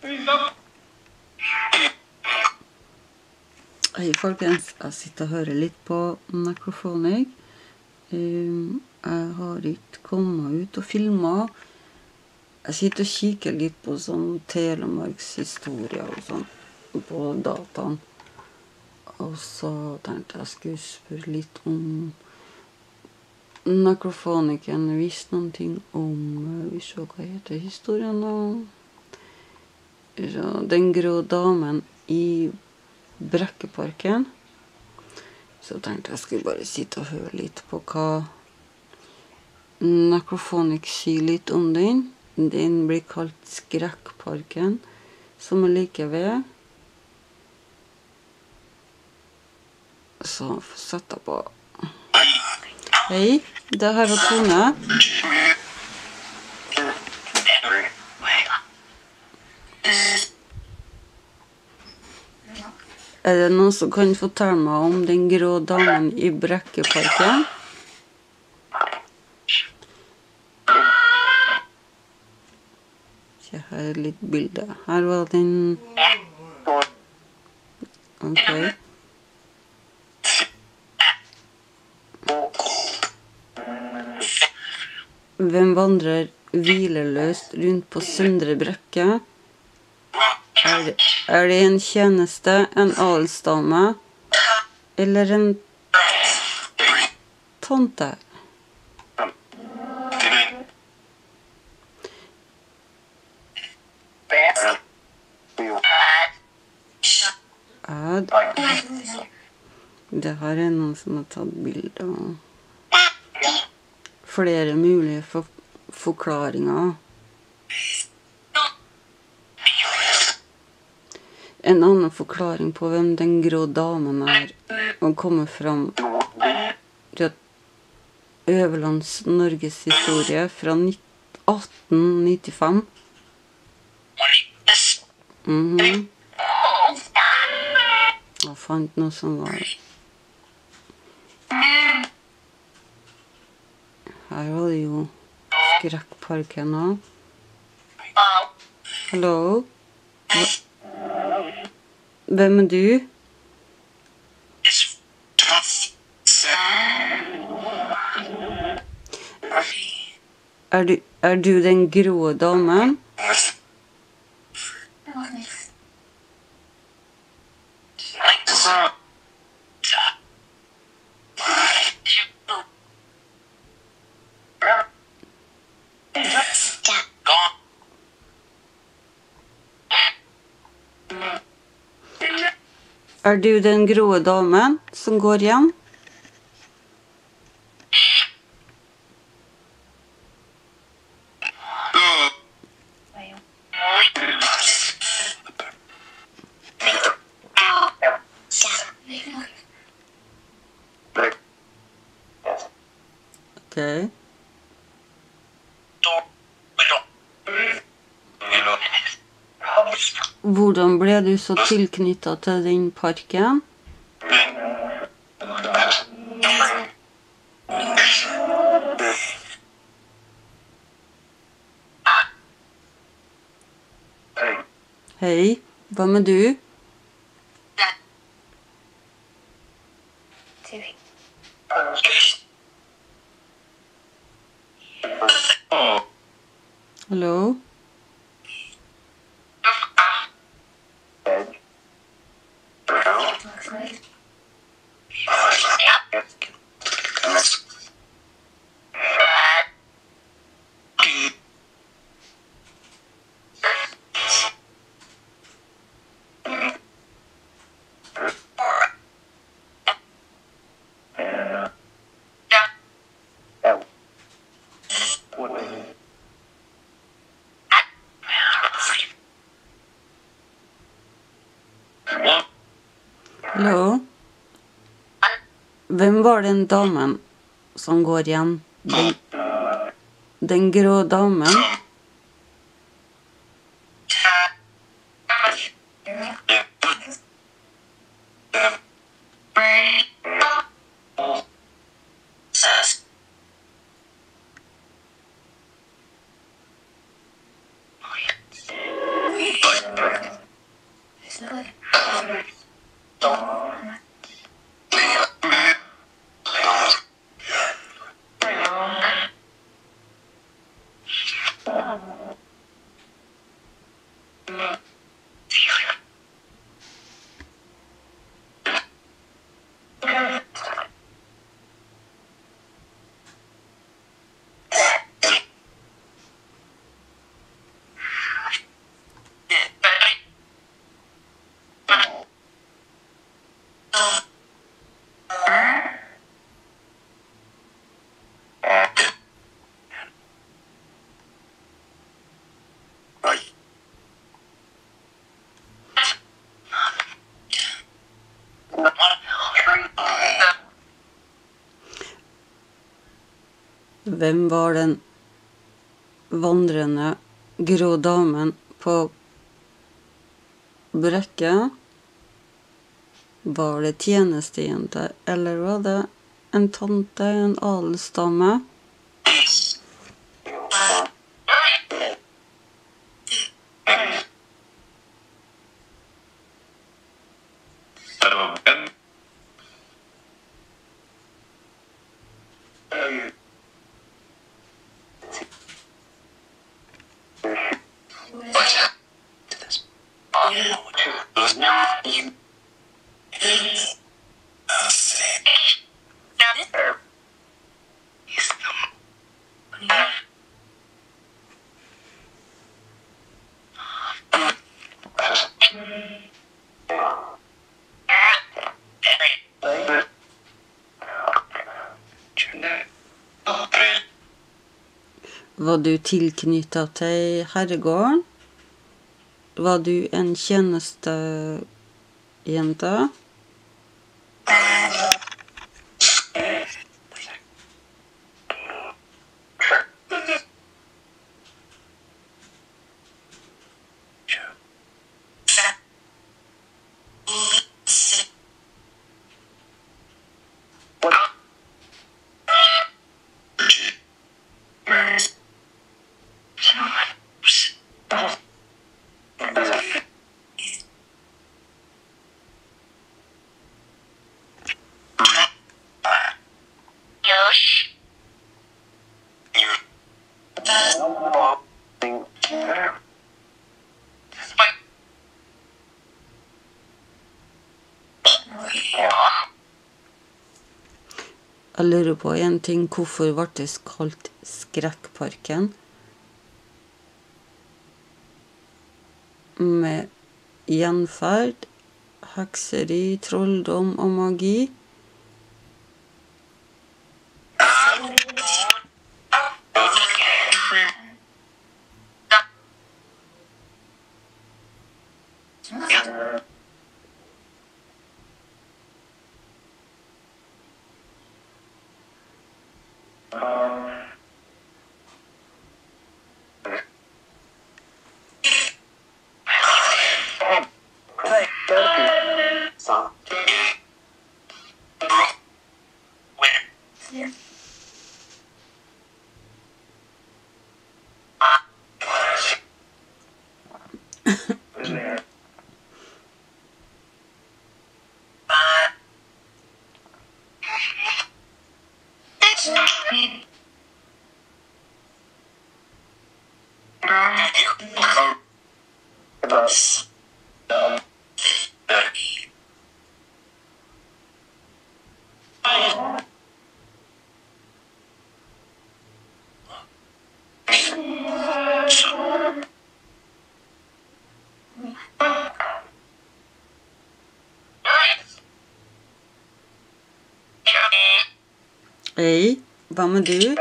Hei folkens, jeg sitter og hører litt på Necrophonic. Jeg har ikke kommet ut og filmet. Jeg sitter og kikker litt på sånn telemarkshistorie og sånn på dataen. Og så tenkte jeg skulle spørre litt om Necrophonicen visste noen ting om, vi ser hva heter historien da. Den grå damen i Brekkeparken. Så tenkte jeg skulle bare sitte og høre litt på hva Necrophonic sier litt om den. Den blir kalt Skrekkparken, som er like ved. Så setter jeg på. Hei, det her er Tone. Er det noen som kan fortelle meg om den grå damen i Brekkeparken? Se her litt bilde. Her var den... Ok. Hvem vandrer hvileløst rundt på Søndre Brekke? Er det en tjeneste, en adelsdame, eller en tante? Det her er noen som har tatt bilder av flere mulige forklaringer. En annen forklaring på hvem den grå damen er, og kommer fram til Øverlands Norges historie fra 1895. Jeg fant noe som var... Her var det jo Skrekkparken også. Hallo? Hvem er du? Er du den grå damen? Er du den grå damen som går igjen? Ok. Hvordan ble du så tilknyttet til den parken? Hei, hva med du? Hallo? Hallo? Hvem var den damen som går igjen? Den grå damen? Hvem var den vandrende grå damen på Brekke? Var det tjenestejente, eller var det en tante, en adelsdame? Var du tilknyttet til herregården? Var du en tjenestejente? Jeg lurer på en ting, hvorfor ble det kalt skrekkparken? Med gjenferd, hekseri, trolldom og magi. Hej, vad med du?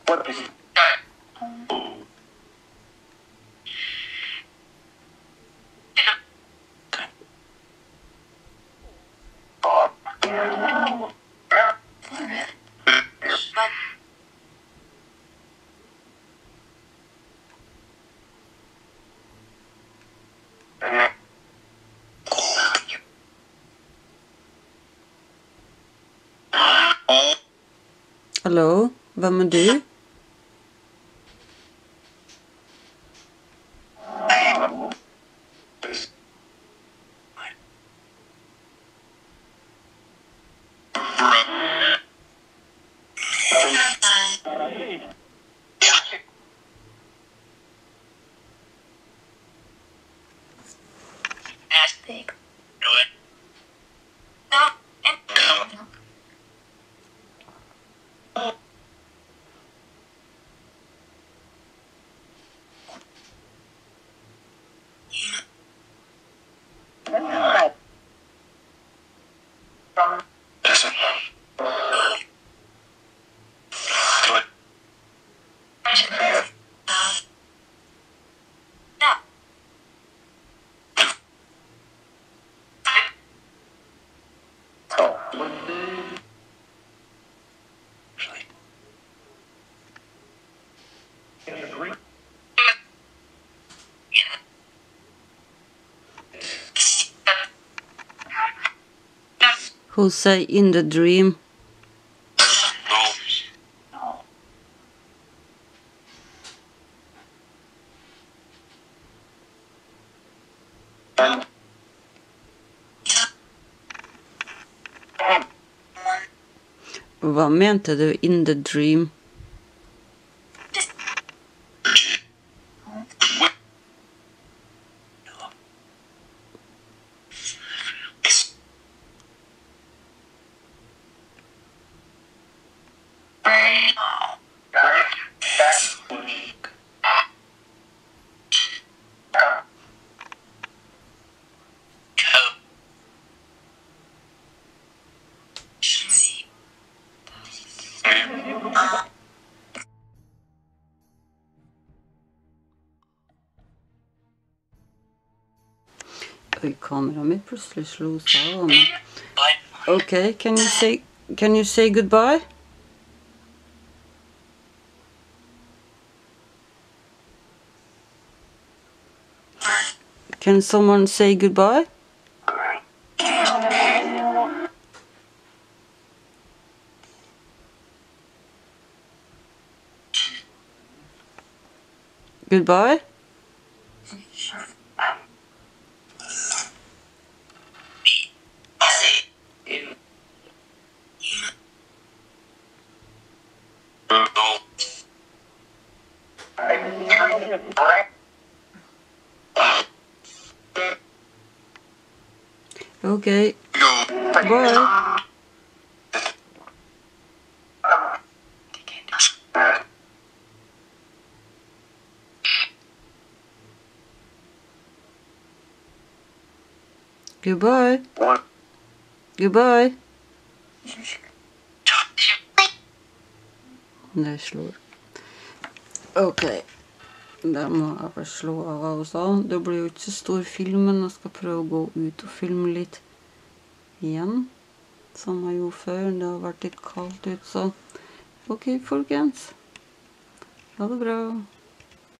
Hallo, hvem er du? Who say in the dream? Hva mente du in the dream? Oi, kameraet mitt plutselig slo seg av. Okay, can you say goodbye? Can someone say goodbye? Goodbye? Okay. Bye. Goodbye. Goodbye. Det slår. Ok. Det må jeg bare slå av også. Det blir jo ikke så stor film, men jeg skal prøve å gå ut og filme litt igjen. Som jeg gjorde før. Det har vært litt kaldt ut, så ok, folkens. Ha det bra.